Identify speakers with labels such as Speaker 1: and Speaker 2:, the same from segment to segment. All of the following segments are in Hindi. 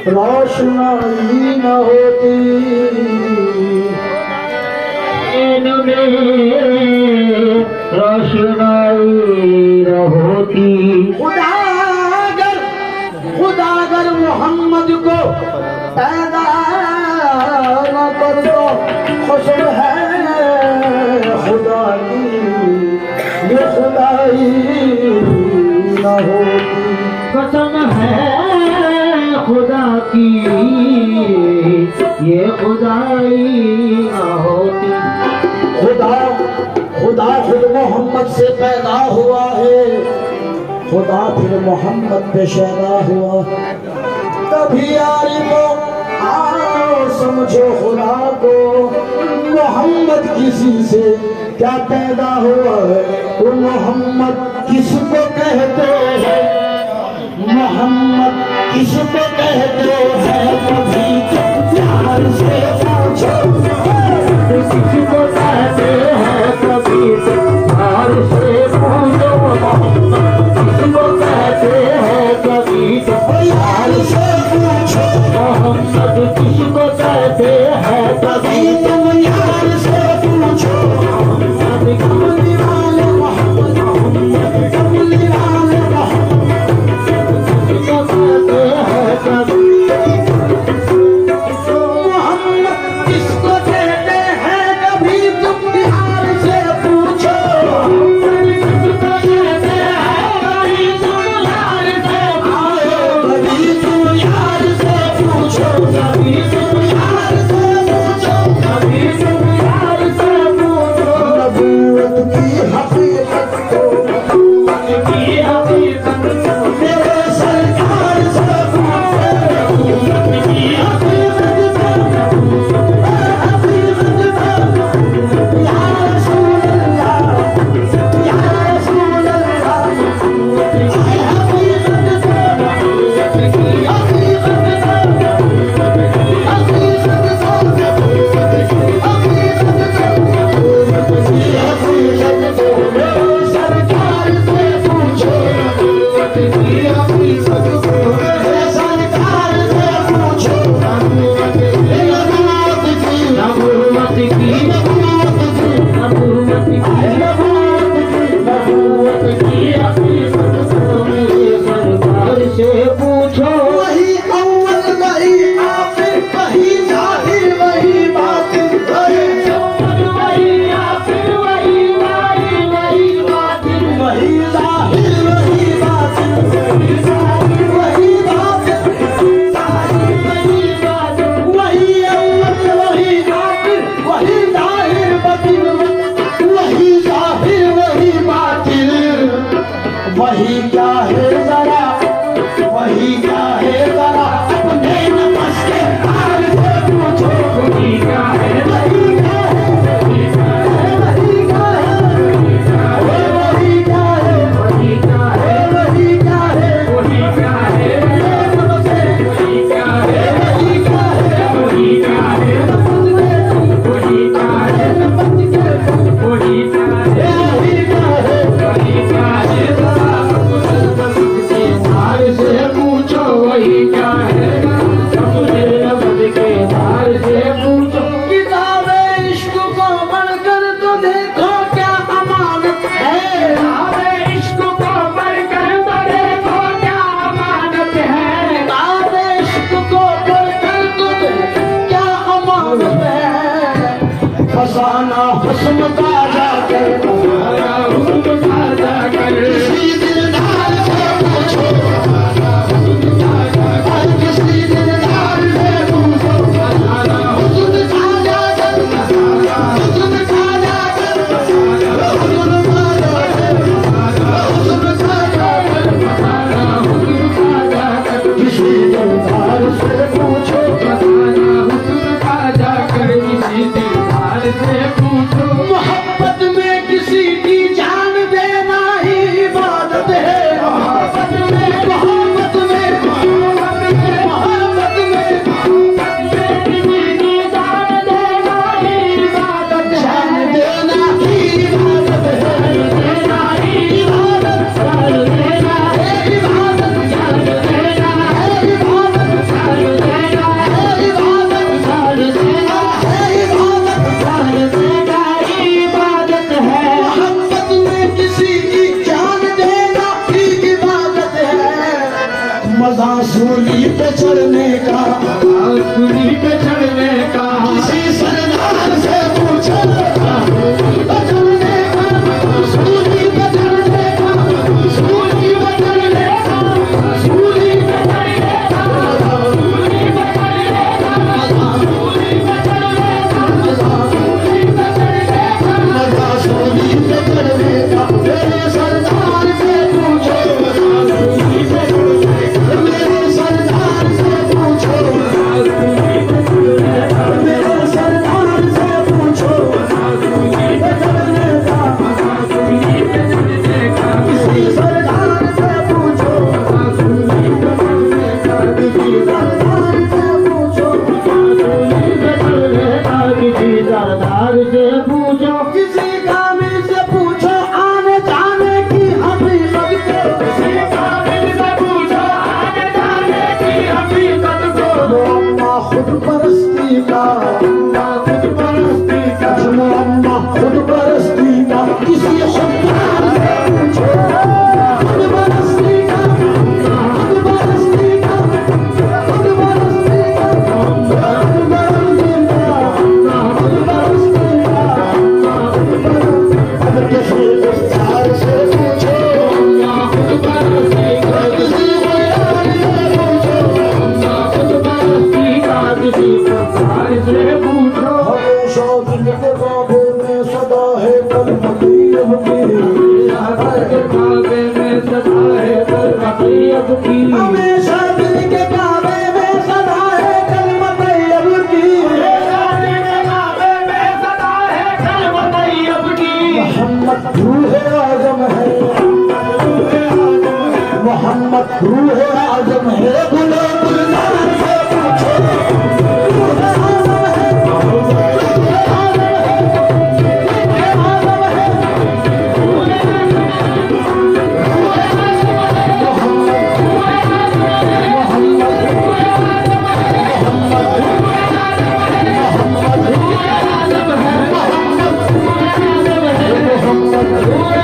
Speaker 1: रोशनाई न होती, इनमें रोशनाई न होती। खुदा अगर मोहम्मद को पैदा न कर दो, कसम है खुदा की ये खुदाई न होती। कसम है खुदा की ये खुदाई न होती। खुदा फिर मोहम्मद से पैदा हुआ है, खुदा फिर मोहम्मद पे शैदा हुआ। तभी यारी को आओ समझो खुदा को, मोहम्मद किसी से क्या पैदा हुआ है। तो मोहम्मद किसको कहते हैं, मोहम्मद किसको कहते हैं, कभी प्यार से पूछो किसको कहते हैं, कभी प्यार से पूछो मोहम्मद किसको कहते हैं, कभी प्यार से पूछो मोहम्मद किसको कहते हैं, कभी तुम यार से पूछो मोहम्मद कमली वाले मोहम्मद मोहम्मद कमली वाले फसाना हुस्न ताजा कर, फसाना हुस्न ताजा कर, किसी दिलदार से पूछो फसाना हुस्न ताजा कर, किसी दिलदार से पूछो फसाना हुस्न ताजा कर, फसाना हुस्न ताजा कर, फसाना हुस्न ताजा कर, फसाना हुस्न ताजा कर, फसाना हुस्न ताजा कर, किसी दिलदार से पूछो फसाना हुस्न ताजा कर, किसी दिलदार से पूछो। तैयब की, हमेशा दिल के काबे में सदा है कलमा तैयब की, हमेशा दिल के काबे में सदा है कलमा तैयब की। मोहम्मद रूह आज़म है, मोहम्मद रूह आज़म है, गुलो गुलजार से पूछो रूह आज़म है, रूह आज़म है, रूह आज़म है, रूह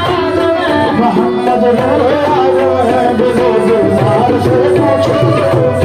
Speaker 1: मोहम्मद रूह आज़म है, गुलो गुलजार से पूछो